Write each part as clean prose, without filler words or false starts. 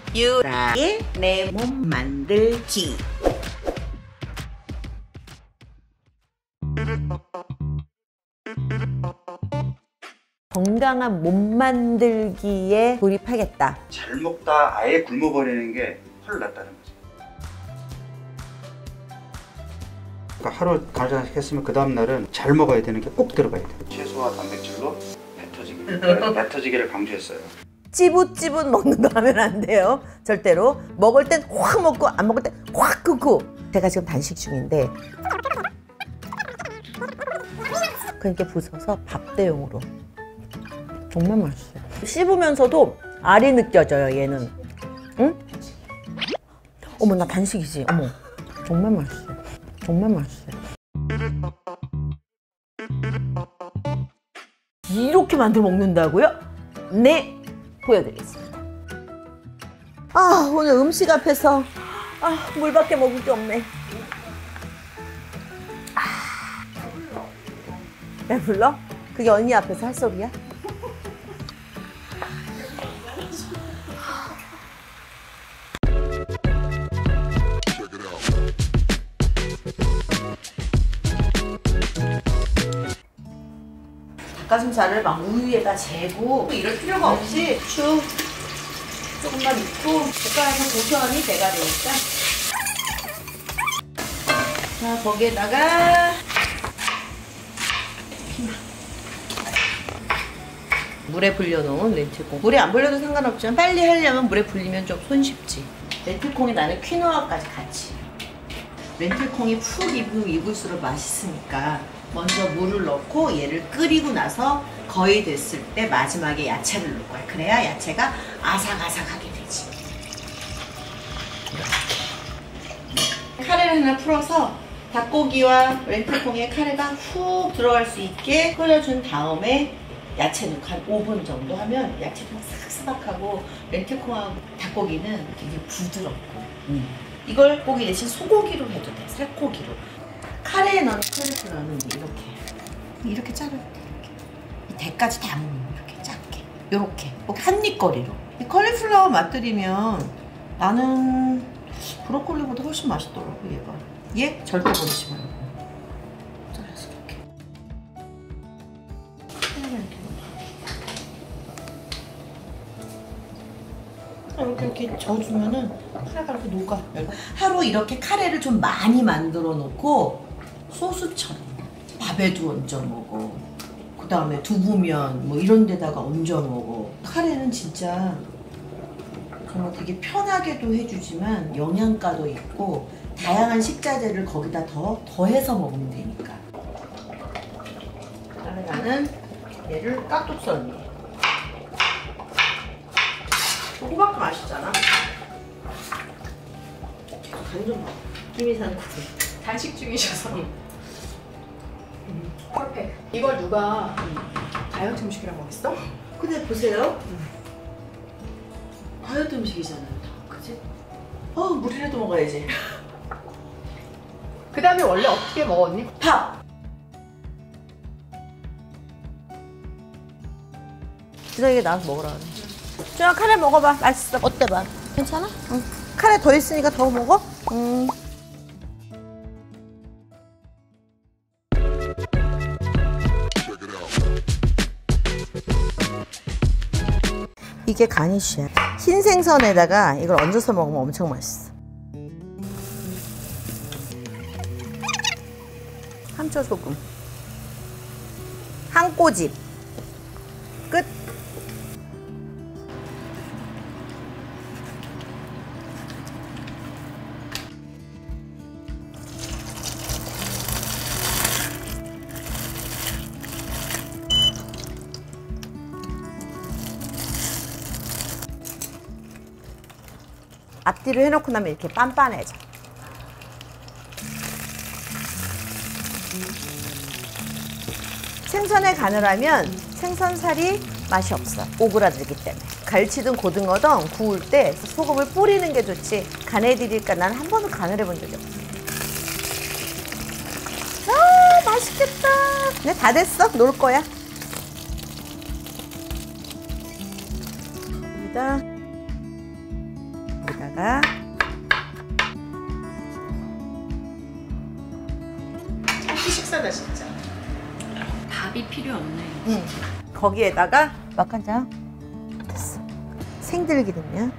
유라의 내 몸 만들기. 건강한 몸 만들기에 돌입하겠다. 잘 먹다 아예 굶어버리는 게 훨 낫다는 거지. 그러니까 하루 간식했으면 그 다음날은 잘 먹어야 되는 게 꼭 들어가야 돼. 채소와 단백질로 뱉어지기. 뱉어지기를 강조했어요. 찌붓찌붓 먹는 거 하면 안 돼요. 절대로. 먹을 땐 확 먹고 안 먹을 땐 확 끊고. 제가 지금 단식 중인데 그렇게 부숴서 밥 대용으로. 정말 맛있어요. 씹으면서도 알이 느껴져요, 얘는. 응? 어머, 나 단식이지. 어머, 정말 맛있어요. 정말 맛있어요. 이렇게 만들어 먹는다고요? 네, 보여드리겠습니다. 아, 오늘 음식 앞에서 물밖에 먹을 게 없네. 배불러? 그게 언니 앞에서 할 소리야? 닭가슴살을 막 우유에다 재고 이럴 필요가 없이 후추 조금만 넣고 젓가락은 고소함이 배가 되니까. 자, 거기에다가 물에 불려놓은 렌틸콩. 물에 안 불려도 상관없지만 빨리 하려면 물에 불리면 좀 손쉽지. 렌틸콩에 나는 퀴노아까지 같이. 렌틸콩이 푹 익을수록 맛있으니까 먼저 물을 넣고 얘를 끓이고 나서 거의 됐을 때 마지막에 야채를 넣을 거야. 그래야 야채가 아삭아삭하게 되지. 이렇게. 카레를 하나 풀어서 닭고기와 렌틸콩에 카레가 훅 들어갈 수 있게 끓여준 다음에 야채 넣고 한 5분 정도 하면 야채가 사각사각하고 렌틸콩하고 닭고기는 되게 부드럽고 이걸 고기 대신 소고기로 해도 돼. 살코기로. 카레에 넣는 컬리플라워는 이렇게 자르면 돼. 이렇게. 이 대까지 다 먹는 거 이렇게 작게. 요렇게 한입거리로. 이 컬리플라워 맛들이면 나는 브로콜리보다 훨씬 맛있더라고. 얘가. 얘 절대 버리지 말고. 잘라서 이렇게. 이렇게 저어주면은 카레가 이렇게 녹아. 하루 이렇게 카레를 좀 많이 만들어 놓고 소스처럼 밥에도 얹어 먹어. 그 다음에 두부면 뭐 이런 데다가 얹어 먹어. 카레는 진짜 정말 되게 편하게도 해주지만 영양가도 있고 다양한 식자재를 거기다 더해서 먹으면 되니까. 그다음에 나는 얘를 깍둑 썰기. 호박도 맛있잖아. 간 좀 봐. 김이산 국수. 단식 중이셔서. 퍼펙트. 이걸 누가 다이어트 음식이라고 했어? 근데 보세요. 다이어트 음식이잖아요. 그치? 물이라도 먹어야지. 그 다음에 원래 어떻게 먹었니? 밥! 준혁이 나와서 먹으라 그래. 준혁 카레 먹어봐. 맛있어. 어때 봐? 괜찮아? 응. 카레 더 있으니까 더 먹어? 이게 가니쉬야. 흰 생선에다가 이걸 얹어서 먹으면 엄청 맛있어. 함초 소금, 한 꼬집. 끝. 앞뒤로 해놓고 나면 이렇게 빤빤해져. 생선에 간을 하면 생선살이 맛이 없어. 오그라들기 때문에. 갈치든 고등어든 구울 때 소금을 뿌리는 게 좋지. 간해 드릴까? 난 한 번도 간을 해본 적이 없어. 아, 맛있겠다. 네, 다 됐어. 놓을 거야. 여기다 여기다가 참치 식사다 진짜. 밥이 필요 없네. 거기에다가 맛간장 됐어. 생들기름이야.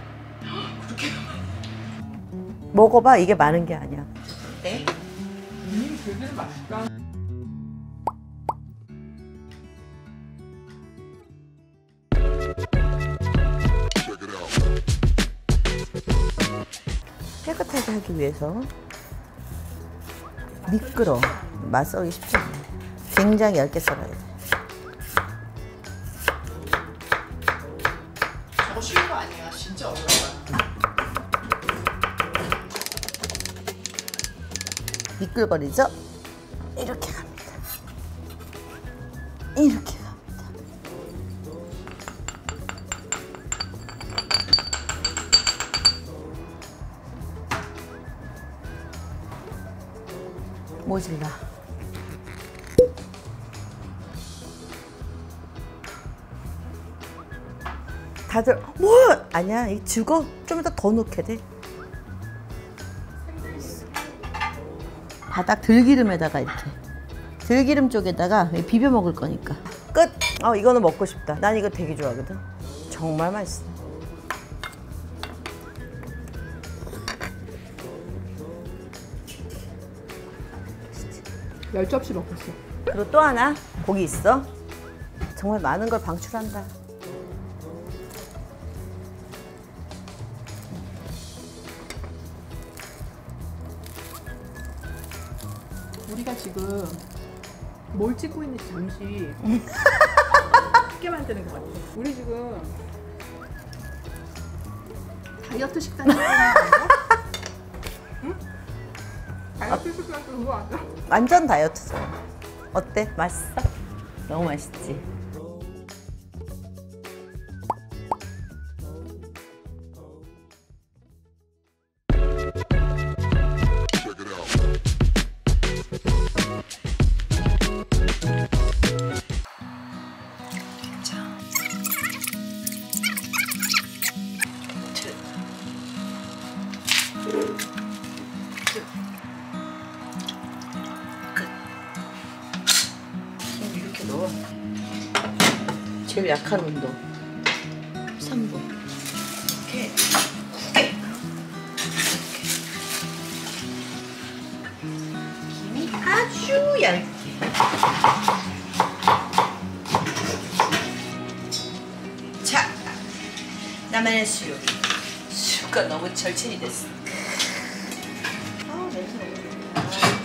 먹어봐. 이게 많은 게 아니야. 네? 들기름 맛있다. 깨끗하게 하기 위해서 미끄러. 맛 썰기 쉽지 않아. 굉장히 얇게 썰어야 돼. 저거 쉬운 거 아니야. 진짜 어려워. 미끌거리죠? 이렇게 갑니다. 이렇게 갑니다. 모질라. 다들 뭐 아니야 이 죽어. 좀 이따 더 넣게 돼. 바닥 들기름에다가 이렇게 들기름 쪽에다가 비벼 먹을 거니까 끝. 이거는 먹고 싶다. 난 이거 되게 좋아하거든. 정말 맛있어. 열 접시 먹었어. 그리고 또 하나 고기 있어. 정말 많은 걸 방출한다. 우리가 지금 뭘 찍고 있는지 잠시 쉽게 만드는 것 같아. 우리 지금 다이어트 식단 찍고 있는 건가? 응? 다이어트 식단 그거 아니야? 완전 다이어트죠. 어때? 맛있어? 너무 맛있지? 이렇게 넣어. 제일 약한 온도 3분. 이렇게 크게. 김이 아주 얇게. 자, 나만의 수육. 수육과 너무 절친이 됐어. 냄새 너무 좋다.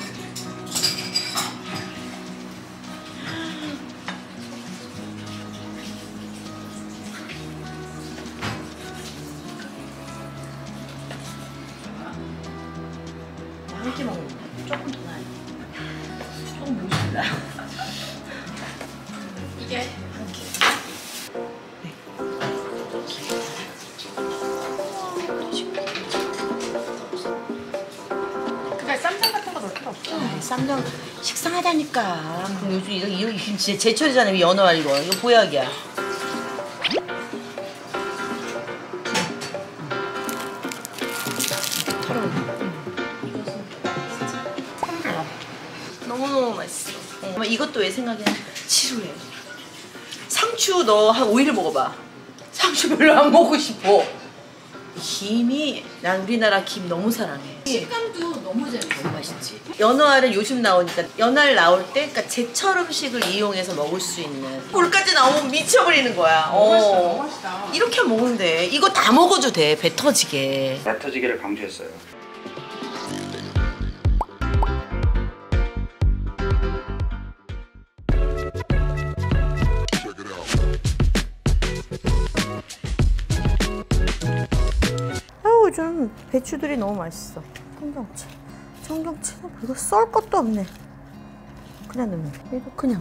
함께 먹는 거 조금 더 나요. 조금 모질라. 이게 한 끼. 네. 그냥 쌈장 같은 거 넣을 필요 없어. 쌈장 식상하다니까. 그럼 요즘 이거 진짜 제철이잖아. 이 연어알 이거 보약이야. 너무너무 맛있어. 이것도 왜 생각해? 지루해. 상추 너 한 5일 먹어봐. 상추 별로 안 먹고 싶어. 김이 난 우리나라 김 너무 사랑해. 식감도 너무 잘 너무 맛있지. 연어알은 요즘 나오니까 연어알 나올 때 그러니까 제철 음식을 이용해서 먹을 수 있는 꿀까지 나오면 미쳐버리는 거야. 너무 맛있다. 이렇게 먹으면 돼. 이거 다 먹어도 돼. 배 터지게. 배 터지기를 강조했어요. 아우 좀 배추들이 너무 맛있어. 청경채. 청경채는 이거 썰 것도 없네. 그냥 넣으면 돼. 이거 그냥.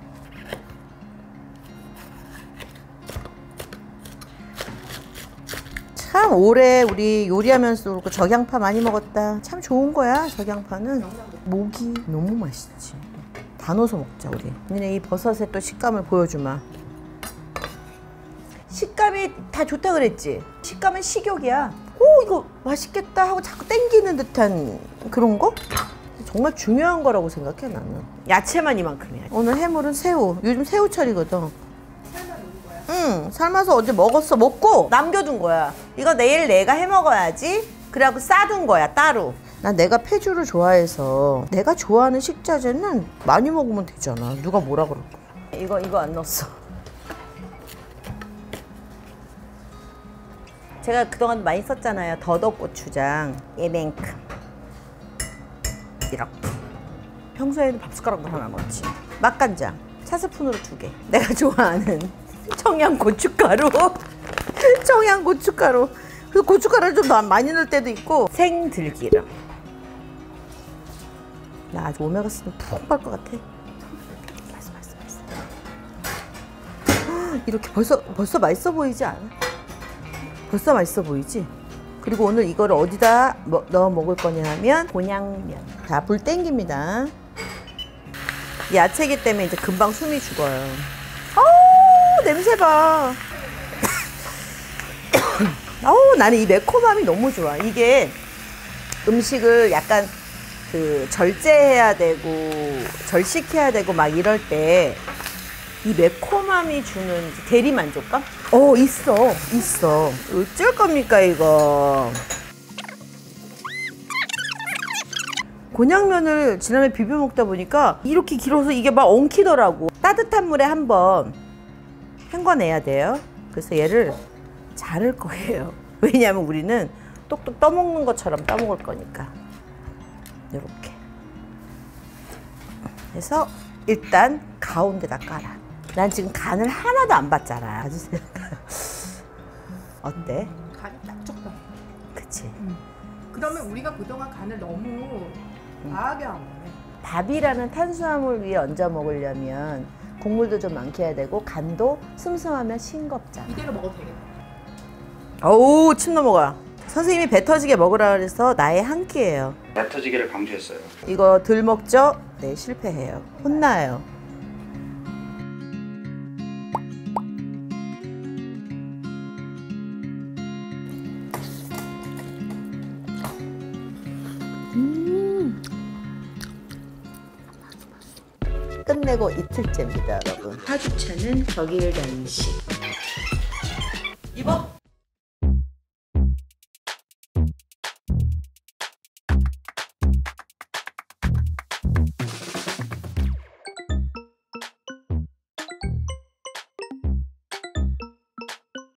참 올해 우리 요리하면서 그렇고 적양파 많이 먹었다. 참 좋은 거야. 적양파는 목이 너무 맛있지. 다 넣어서 먹자 우리. 니네 이 버섯의 또 식감을 보여주마. 식감 식감이 다 좋다 그랬지? 식감은 식욕이야. 오 이거 맛있겠다 하고 자꾸 땡기는 듯한 그런 거? 정말 중요한 거라고 생각해 나는. 야채만 이만큼이야. 오늘 해물은 새우. 요즘 새우철이거든. 응, 삶아서 어제 먹었어. 먹고 남겨둔 거야. 이거 내일 내가 해 먹어야지. 그래갖고 싸둔 거야 따로. 난 내가 폐주를 좋아해서 내가 좋아하는 식자재는 많이 먹으면 되잖아. 누가 뭐라 그럴 거야. 이거 안 넣었어. 제가 그동안 많이 썼잖아요. 더덕고추장 얘만큼 이렇게. 평소에는 밥숟가락도 하나 넣지. 맛간장 차스푼으로 2개. 내가 좋아하는 청양고춧가루. 청양고춧가루. 그 고춧가루를 좀 많이 넣을 때도 있고. 생들기름. 나 아주 오메가3 푹 갈 것 같아. 맛있어. 이렇게 벌써 맛있어 보이지 않아? 벌써 맛있어 보이지? 그리고 오늘 이거를 어디다 넣어 먹을 거냐 하면 곤양면. 자, 불 땡깁니다. 야채기 때문에 이제 금방 숨이 죽어요. 어우, 냄새 봐. 어우, 나는 이 매콤함이 너무 좋아. 이게 음식을 약간 그 절제해야 되고 절식해야 되고 막 이럴 때 이 매콤함이 주는 대리만족감? 있어. 어쩔 겁니까 이거. 곤양면을 지난해 비벼 먹다 보니까 이렇게 길어서 이게 막 엉키더라고. 따뜻한 물에 한번 헹궈내야 돼요. 그래서 얘를 자를 거예요. 왜냐하면 우리는 똑똑 떠먹는 것처럼 떠먹을 거니까. 이렇게 해서 일단 가운데다 깔아. 난 지금 간을 하나도 안 봤잖아. 아주 어때? 간이 딱 적다. 그치? 그러면 우리가 그동안 간을 너무 과하게 한 거네. 밥이라는 탄수화물 위에 얹어 먹으려면 국물도 좀 많게 해야 되고 간도 슴슴하면 싱겁잖아. 이대로 먹어도 되겠다. 어우, 침 넘어가. 선생님이 배 터지게 먹으라 그래서 나의 한 끼예요. 배 터지기를 강조했어요. 이거 덜 먹죠? 네, 실패해요. 혼나요. 끝내고 이틀째입니다, 여러분. 파주차는 격일단식. 입어.